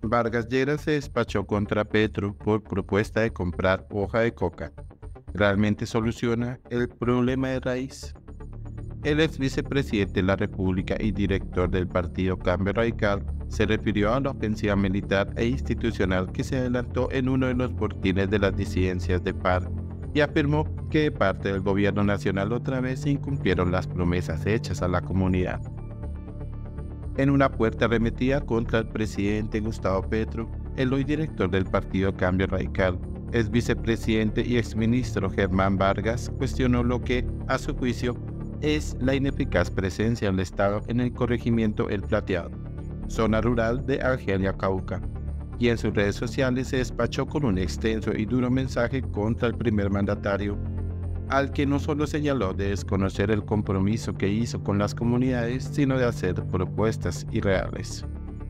Vargas Lleras se despachó contra Petro por propuesta de comprar hoja de coca. ¿Realmente soluciona el problema de raíz? El ex vicepresidente de la República y director del partido Cambio Radical se refirió a la ofensiva militar e institucional que se adelantó en uno de los fortines de las disidencias de FARC y afirmó que de parte del gobierno nacional otra vez se incumplieron las promesas hechas a la comunidad. En una fuerte arremetida contra el presidente Gustavo Petro, el hoy director del partido Cambio Radical, ex vicepresidente y exministro Germán Vargas cuestionó lo que, a su juicio, es la ineficaz presencia del Estado en el corregimiento El Plateado, zona rural de Argelia, Cauca, y en sus redes sociales se despachó con un extenso y duro mensaje contra el primer mandatario, al que no solo señaló de desconocer el compromiso que hizo con las comunidades, sino de hacer propuestas irreales.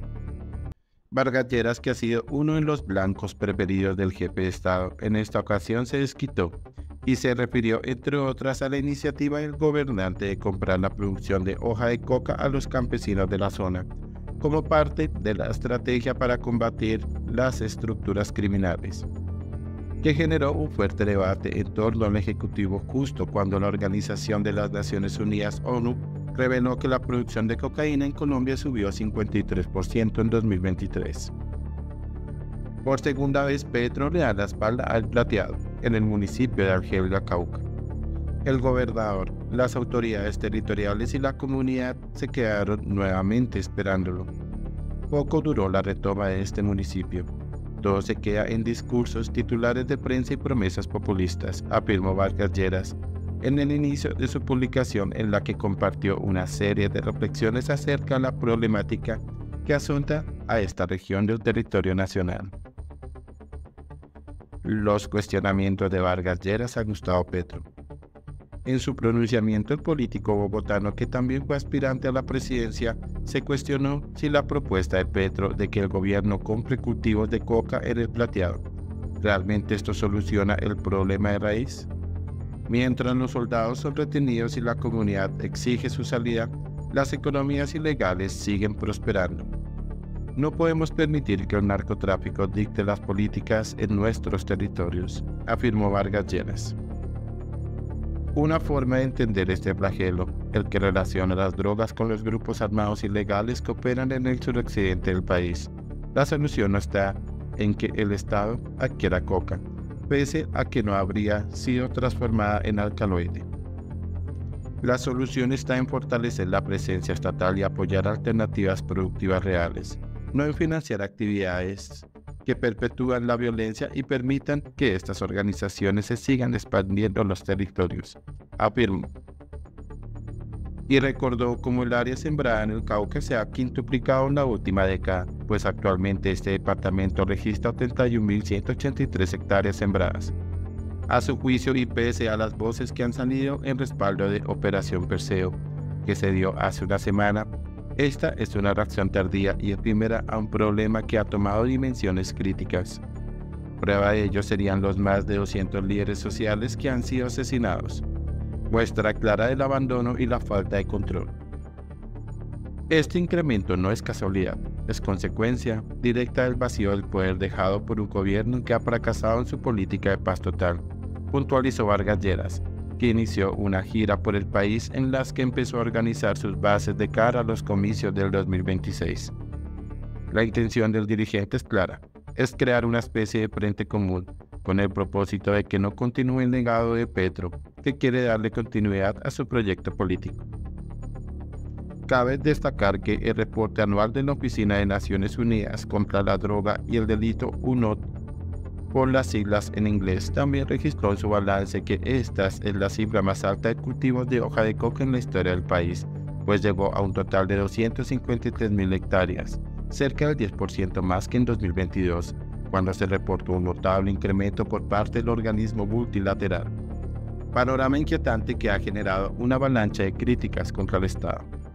Vargas Lleras, que ha sido uno de los blancos preferidos del jefe de Estado, en esta ocasión se desquitó y se refirió, entre otras, a la iniciativa del gobernante de comprar la producción de hoja de coca a los campesinos de la zona, como parte de la estrategia para combatir las estructuras criminales, que generó un fuerte debate en torno al Ejecutivo justo cuando la Organización de las Naciones Unidas, ONU, reveló que la producción de cocaína en Colombia subió 53% en 2023. Por segunda vez, Petro le da la espalda al Plateado, en el municipio de Argelia, Cauca. El gobernador, las autoridades territoriales y la comunidad se quedaron nuevamente esperándolo. Poco duró la retoma de este municipio. Todo se queda en discursos, titulares de prensa y promesas populistas, afirmó Vargas Lleras en el inicio de su publicación, en la que compartió una serie de reflexiones acerca de la problemática que asunta a esta región del territorio nacional. Los cuestionamientos de Vargas Lleras a Gustavo Petro. En su pronunciamiento, el político bogotano, que también fue aspirante a la presidencia, se cuestionó si la propuesta de Petro de que el gobierno compre cultivos de coca en El Plateado, ¿realmente esto soluciona el problema de raíz? Mientras los soldados son retenidos y la comunidad exige su salida, las economías ilegales siguen prosperando. No podemos permitir que el narcotráfico dicte las políticas en nuestros territorios, afirmó Vargas Lleras. Una forma de entender este flagelo, el que relaciona las drogas con los grupos armados ilegales que operan en el suroccidente del país. La solución no está en que el Estado adquiera coca, pese a que no habría sido transformada en alcaloide. La solución está en fortalecer la presencia estatal y apoyar alternativas productivas reales, no en financiar actividades que perpetúan la violencia y permitan que estas organizaciones se sigan expandiendo en los territorios, afirmó. Y recordó cómo el área sembrada en el Cauca se ha quintuplicado en la última década, pues actualmente este departamento registra 31.183 hectáreas sembradas. A su juicio, y pese a las voces que han salido en respaldo de Operación Perseo, que se dio hace una semana, esta es una reacción tardía y efímera a un problema que ha tomado dimensiones críticas. Prueba de ello serían los más de 200 líderes sociales que han sido asesinados, muestra clara del abandono y la falta de control. Este incremento no es casualidad, es consecuencia directa del vacío del poder dejado por un gobierno que ha fracasado en su política de paz total, puntualizó Vargas Lleras, que inició una gira por el país en las que empezó a organizar sus bases de cara a los comicios del 2026. La intención del dirigente es clara, es crear una especie de frente común, con el propósito de que no continúe el legado de Petro, que quiere darle continuidad a su proyecto político. Cabe destacar que el reporte anual de la Oficina de Naciones Unidas contra la Droga y el Delito, UNODC, por las siglas en inglés, también registró en su balance que esta es la cifra más alta de cultivos de hoja de coca en la historia del país, pues llegó a un total de 253.000 hectáreas, cerca del 10% más que en 2022, cuando se reportó un notable incremento por parte del organismo multilateral. Panorama inquietante que ha generado una avalancha de críticas contra el Estado.